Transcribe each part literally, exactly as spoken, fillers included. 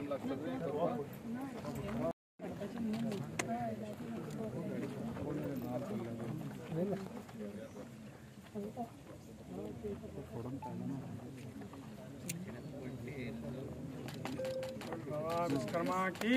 विश्वकर्मा की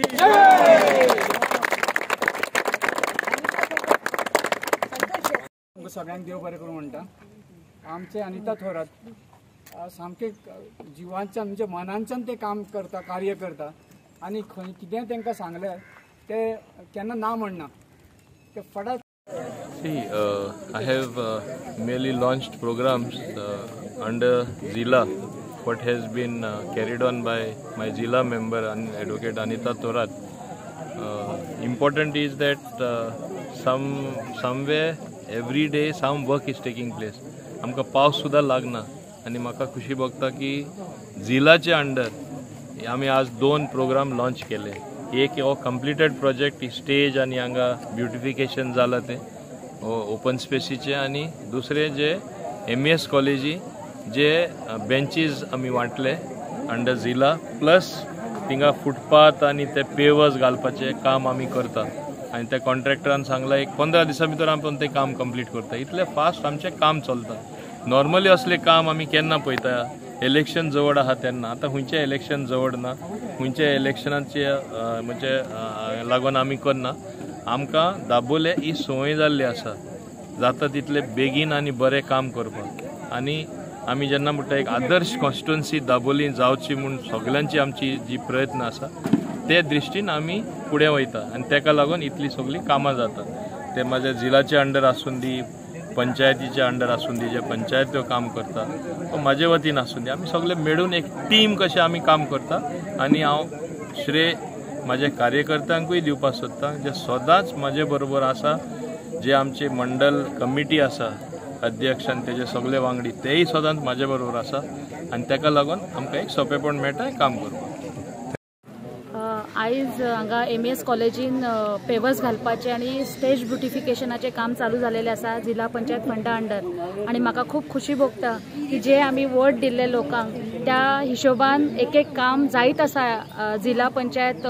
सगळ्यांक देव बरें करूं म्हणटा। आमचे अनिता थोरात सामके जिवांच्यान म्हणजे मनांच्यान ते काम करता, कार्य करता आनी खंय कितें तांकां सांगल्यार ते केन्ना ना म्हणना ते फटात। See, uh, I have uh, merely launched programs uh, under Zila, what has been uh, carried on by my Zila member and Advocate Anita Thorat. Uh, important is that uh, some somewhere every day some work is taking place. आमकां पावस सुद्धा लागना आणि म्हाका खुशी भोगता की जिलाचे under आमी आज दोन प्रोग्राम लॉन्च केले। एक हो कंप्लीटेड प्रोजेक्ट स्टेज आणि हांगा ब्युटिफिकेशन जालां ते ओपन स्पेसीचे आणि दुसरे जे एम ई एस कॉलेजी जे बेंचीज आमी वांटले अंडर जिला प्लस थिंगा फुटपाथ आणि ते पेवर्स घालपाचे काम आमी करता आणि त्या कॉन्ट्रॅक्टरान सांगला एक पंदरा दिसां भितर आमी ते काम कंप्लीट करता। इतले फास्ट आमचे काम चलता। नॉर्मली असले काम आमी केन्ना पळयता इलेक्शन जवळ आहा तेन्ना। आता खंयचे इलेक्शन जवळ ना, खंयचे इलेक्शनाचे म्हणजे लागून आमी करना। आमकां दाबोले ही संवय जाल्ली आसा जाता तितले बेगीन आनी बरें काम करपाक आनी आमी जेन्ना म्हणटा एक आदर्श कॉन्स्टिट्युएन्सी दाबोली जावची म्हूण सगळ्यांची आमची जी प्रयत्न आसा ते दृश्टीन आमी फुडें वयता आनी तेका लागून इतली सगळी कामां जाता। ते म्हाज्या जिलाचे अंडर आसून दी, पंचायतीचे अंडर आसून दी, जे पंचायत त्यो काम करता तो म्हाजे वतीन आसून दी, आमी सगळे मेळून एक टीम कशें आमी काम करता आनी हांव श्रेय माझे कार्यकर्त्यांकूय दिवपाक सोदता जे सदांच म्हाजे बरोबर आसा। जे आमचे मंडल कमिटी आसा अध्यक्ष आनी तेजे सगळे वांगडी तेय सदांच म्हाजे बरोबर आसा आनी तेका लागून आमकां एक सोंपेपण मेळटा काम करपाक। आयज हांगा एम ई एस कॉलेजीन पेवर्स घालपाचे आणि स्टेज ब्युटिफिकेशनाचे काम चालू झालेले आसा जिल्हा पंचायत फंडा अंडर आणि म्हाका खूप खुशी भोगता की जे आमी वोट दिल्ले लोकांक त्या हिशोबान एक एक काम जायत आसा जिल्हा पंचायत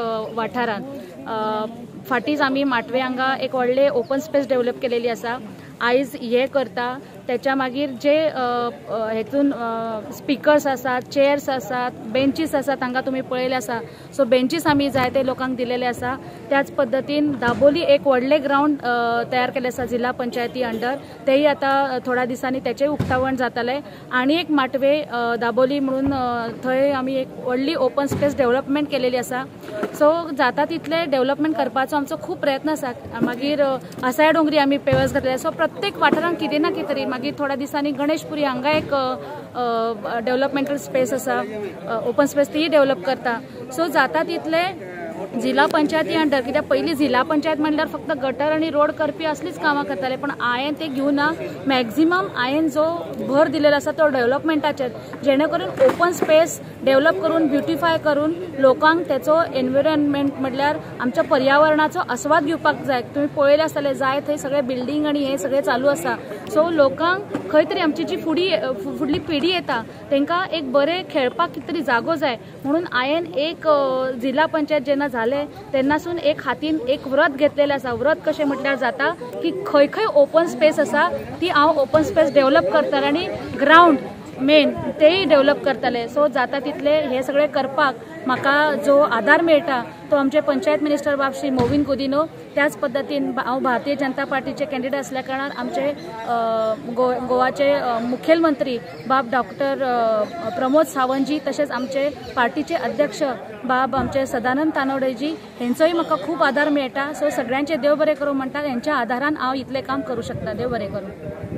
वाठारांत। फाटीच आमी माटवे हांगा एक व्हडले ओपन स्पेस डेव्हलप केलेली आसा। आयज हे करता त्याच्या मागीर जे हेतून स्पीकर्स आसात, चेअर्स आसात, बेंचीस आसात हांगा तुमी पळयले आसा। सो बेंचीस आमी जायते लोकांक दिलेले आसा। त्याच पद्दतीन दाबोली एक व्हडले ग्राउंड तयार केले आसा जिल्हा पंचायती अंडर, तेही आता थोड्या दिसांनी त्याचे उक्तावण जातले आणि एक माटवे दाबोली म्हणून थंय आमी एक व्हडली ओपन स्पेस डेव्हलपमेंट केलेली आसा। सो जाता तितले डेव्हलपमेंट करपाचो आमचो खूप प्रयत्न आसा। मागीर आसाय डोंगरी आमी पेवर्स घातले। सो प्रत्येक वाठारांत कितें ना कितें तरी मागीर थोड्या दिसांनी गणेशपुरी हांगा एक डेव्हलपमेंटल स्पेस आसा, ओपन स्पेस ती डेव्हलप करता। सो जाता तितले जिल्हा पंचायती अंडर कित्याक पयलीं जिल्हा पंचायत म्हणल्यार फक्त गटर आणि रोड करपी असलीच कामां करताले, पण हांवें ते घेवन मॅक्झिमम हांवें जो भर दिलेलो आसा तो डेव्हलपमेंटाचेर, जेणे करून ओपन स्पेस डेव्हलप करून ब्युटिफाय करून लोकांक त्याचो एनवायरमेंट म्हटल्यार आमच्या पर्यावरणाचो आस्वाद घेवपाक जाय। तुम्ही पळयले आसतले जाय थंय सगळे बिल्डींग आणि हे सगळे चालू आसा। सो लोकांक खंय तरी आमची जी फुडी फुडली पिढी येता तांकां एक बरे खेळपाक कितें तरी जागो जाय म्हणून हांवें एक जिल्हा पंचायत जेन्ना झाले तेन्नासून एक हातीन एक व्रत घेतलेलें आसा। व्रत कशें म्हटल्यार जाता की खंय खंय ओपन स्पेस आसा ती हांव ओपन स्पेस डेव्हलप करतलें आणि ग्राउंड मेन तेही डेव्हलप करतले। सो जाता तितले हे सगळे करपाक म्हाका जो आधार मेळटा तो आमचे पंचायत मिनिस्टर बाब श्री मोविन गुदिनो, त्याच पद्दतीन हांव भारतीय जनता पार्टीचे कॅन्डिडेट असल्या कारणान आमचे गो गोवाचे मुखेलमंत्री बाब डॉक्टर प्रमोद सावंतजी, तशेंच आमचे पार्टीचे अध्यक्ष बाब आमचे सदानंद तानोडेजी हेंचोय म्हाका खूप आधार मेळटा। सो सगळ्यांचे देव बरें करूं म्हणटा, हेंच्या आधारान हांव इतलें काम करूं शकता। देव बरें करूं।